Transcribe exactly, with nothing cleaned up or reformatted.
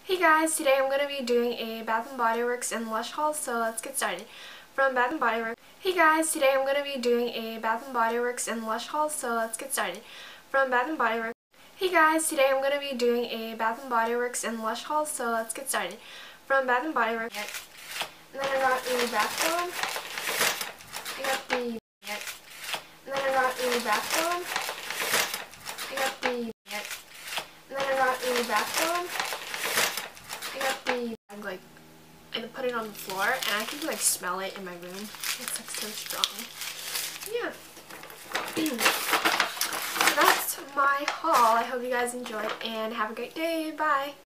Hey guys, today I'm going to be doing a Bath and Body Works and Lush haul, so let's get started. From Bath and Body Works. Hey guys, today I'm going to be doing a Bath and Body Works and Lush haul, so let's get started. From Bath and Body Works. Hey guys, today I'm going to be doing a Bath and Body Works and Lush haul, so let's get started. From Bath and Body Works. And then I got a bath bomb. I got the and then I got a bath bomb. I got the and then I got a bath bomb. I got the bag, like, and put it on the floor, and I can like smell it in my room. It's like so strong. Yeah. So that's my haul. I hope you guys enjoyed, and have a great day. Bye.